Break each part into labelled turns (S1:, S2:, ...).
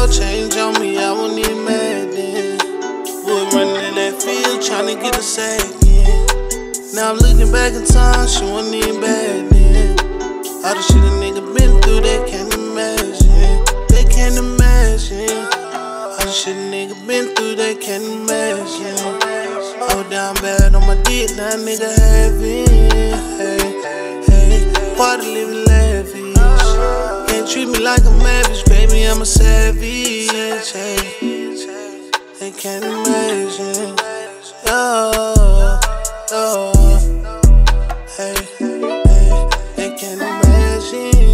S1: dog change on me, I won't even mad then. Boy running in that field, tryna get a sack, yeah. Now I'm looking back in time, she wasn't even bad then. All the shit a nigga been through, they can't imagine. They can't imagine. All the shit a nigga been through, they can't imagine. Oh, down bad on my dick, now nigga have it. Hey, hey, party living lavish. Can't treat me like a average, baby, I'm a savage. Hey, they can't imagine. Oh, oh, hey, hey, they can't imagine.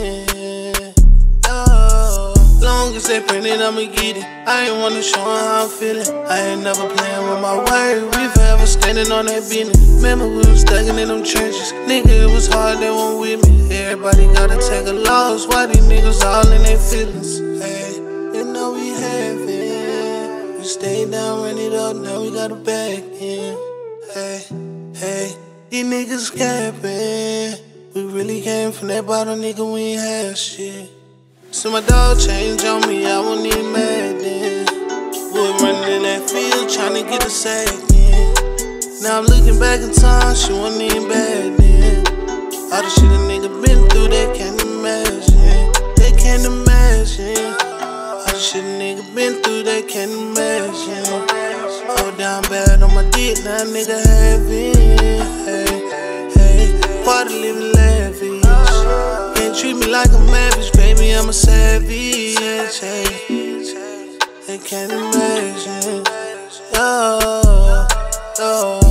S1: Oh, long as they print it, I'ma get it. I ain't wanna show 'em how I'm feeling. I ain't never playing with my word. We forever standing on that business. Remember we was thugging in them trenches. Nigga, it was hard, they weren't with me. Everybody gotta take a loss. Why these niggas all in their feelings? Hey, you know we have it. We stayed down, ran it up, now we got it back in. Hey, hey, these niggas capping. We really came from that bottom, nigga, we ain't had shit. So my dog change on me, I won't even mad then. Boy running in that field, tryna get a sack, yeah. Now I'm looking back in time, she wasn't even bad then. All the shit a nigga been through, they can't imagine. They can't imagine. All the shit a nigga been through, they can't imagine. Oh, down bad on my dick, now nigga have it. Hey, hey, party living lavish. Can't treat me like I'm average, baby, I'm a savage. Hey, they can't imagine. Oh, oh.